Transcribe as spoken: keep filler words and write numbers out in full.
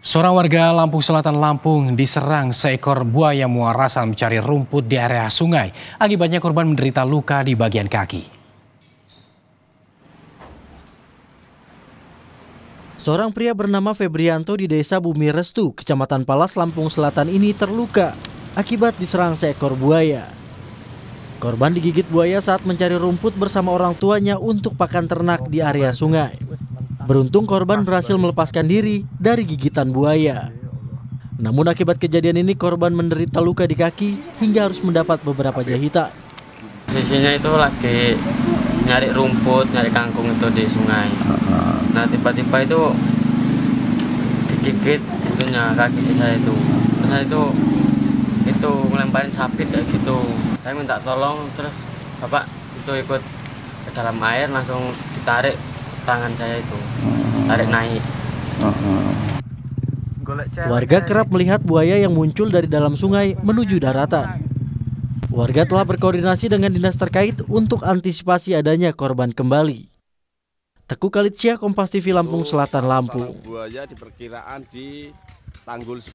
Seorang warga Lampung Selatan Lampung diserang seekor buaya muara saat mencari rumput di area sungai. Akibatnya korban menderita luka di bagian kaki. Seorang pria bernama Febrianto di Desa Bumi Restu, Kecamatan Palas, Lampung Selatan ini terluka akibat diserang seekor buaya. Korban digigit buaya saat mencari rumput bersama orang tuanya untuk pakan ternak di area sungai. Beruntung korban berhasil melepaskan diri dari gigitan buaya. Namun akibat kejadian ini korban menderita luka di kaki hingga harus mendapat beberapa jahitan. Sisinya itu lagi nyari rumput, nyari kangkung itu di sungai. Nah tiba-tiba itu digigit itunya kaki saya itu. Terus saya itu itu ngelemparin sabit kayak gitu. Saya minta tolong, terus bapak itu ikut ke dalam air, langsung ditarik tangan saya itu, tarik naik. Warga kerap melihat buaya yang muncul dari dalam sungai menuju daratan. Warga telah berkoordinasi dengan dinas terkait untuk antisipasi adanya korban kembali. Teguh Khalidsyah, Kompas T V Lampung Selatan, Lampung. Buaya diperkiraan di Tanggul